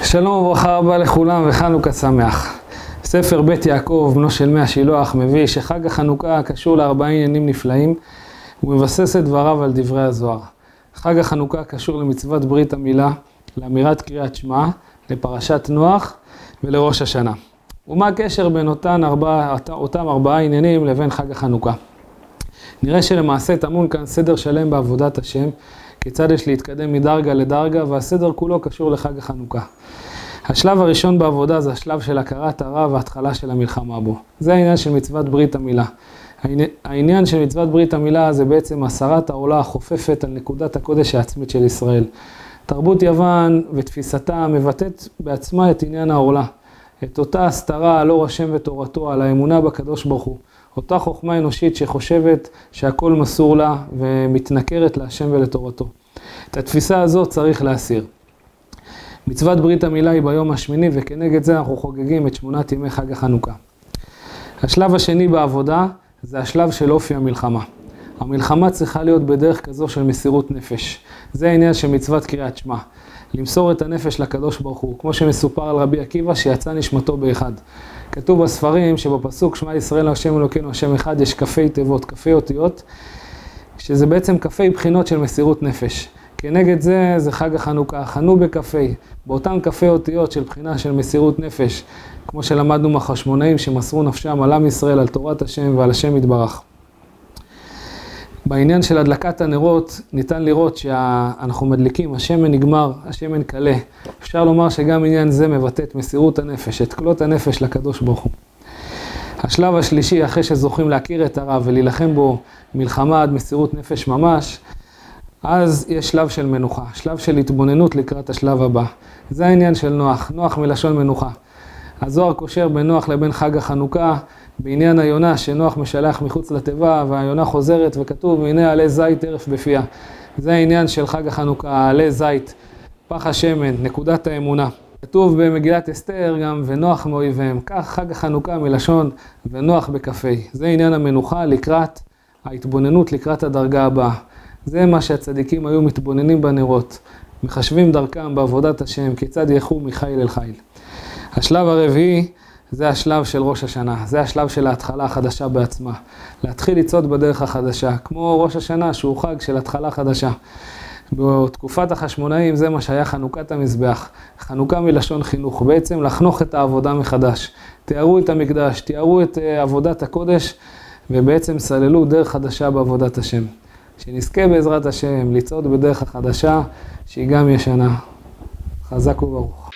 שלום וברכה רבה לכולם וחנוכה שמח. ספר בית יעקב, בנו של מי השילוח, מביא שחג החנוכה קשור לארבעה עניינים נפלאים, ומבסס את דבריו על דברי הזוהר. חג החנוכה קשור למצוות ברית המילה, לאמירת קריאת שמע, לפרשת נוח ולראש השנה. ומה הקשר בין אותם ארבעה עניינים לבין חג החנוכה? נראה שלמעשה טמון כאן סדר שלם בעבודת השם, כיצד יש להתקדם מדרגה לדרגה, והסדר כולו קשור לחג החנוכה. השלב הראשון בעבודה זה השלב של הכרת הרע וההתחלה של המלחמה בו. זה העניין של מצוות ברית המילה. העניין של מצוות ברית המילה זה בעצם הסרת העולה החופפת על נקודת הקודש העצמית של ישראל. תרבות יוון ותפיסתה מבטאת בעצמה את עניין העולה. את אותה הסתרה על אור השם ותורתו, על האמונה בקדוש ברוך הוא. אותה חוכמה אנושית שחושבת שהכל מסור לה ומתנכרת להשם ולתורתו. את התפיסה הזאת צריך להסיר. מצוות ברית המילה היא ביום השמיני, וכנגד זה אנחנו חוגגים את 8 ימי חג החנוכה. השלב השני בעבודה זה השלב של אופי המלחמה. המלחמה צריכה להיות בדרך כזו של מסירות נפש. זה העניין של מצוות קריאת שמע. למסור את הנפש לקדוש ברוך הוא, כמו שמסופר על רבי עקיבא שיצא נשמתו באחד. כתוב בספרים שבפסוק שמע ישראל השם אלוקינו השם אחד יש כפי תיבות, כפי אותיות, שזה בעצם כפי בחינות של מסירות נפש. כנגד זה חג החנוכה, חנו בכפי, באותם כפי אותיות של בחינה של מסירות נפש, כמו שלמדנו מהחשמונאים שמסרו נפשם על עם ישראל, על תורת השם ועל השם יתברך. בעניין של הדלקת הנרות ניתן לראות שאנחנו מדליקים, השמן נגמר, השמן קלה. אפשר לומר שגם עניין זה מבטא את מסירות הנפש, את כלות הנפש לקדוש ברוך הוא. השלב השלישי, אחרי שזוכים להכיר את הרע ולהילחם בו מלחמה עד מסירות נפש ממש, אז יש שלב של מנוחה, שלב של התבוננות לקראת השלב הבא. זה העניין של נוח, נוח מלשון מנוחה. הזוהר קושר בין נוח לבין חג החנוכה, בעניין היונה שנוח משלח מחוץ לתיבה והיונה חוזרת וכתוב הנה עלי זית טרף בפיה. זה העניין של חג החנוכה, עלי זית, פח השמן, נקודת האמונה. כתוב במגילת אסתר גם ונוח מאויביהם, כך חג החנוכה מלשון ונוח בכפי. זה עניין המנוחה לקראת ההתבוננות לקראת הדרגה הבאה. זה מה שהצדיקים היו מתבוננים בנרות, מחשבים דרכם בעבודת השם, כיצד ילכו מחיל אל חיל. השלב הרביעי זה השלב של ראש השנה, זה השלב של ההתחלה החדשה בעצמה. להתחיל לצעוד בדרך החדשה, כמו ראש השנה שהוא חג של התחלה חדשה. בתקופת החשמונאים זה מה שהיה חנוכת המזבח. חנוכה מלשון חינוך, בעצם לחנוך את העבודה מחדש. תיארו את המקדש, תיארו את עבודת הקודש, ובעצם סללו דרך חדשה בעבודת השם. שנזכה בעזרת השם לצעוד בדרך החדשה, שהיא גם ישנה. חזק וברוך.